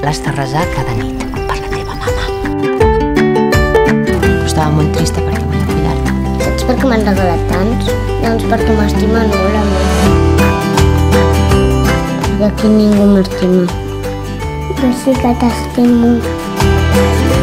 l'has de resar cada nit per la teva mama. Estava molt trista perquè volia cuidar-te. Saps per què m'han regalat tants? Doncs perquè m'estimen molt a mi. Perquè aquí ningú m'estima. Jo sí que t'estimo.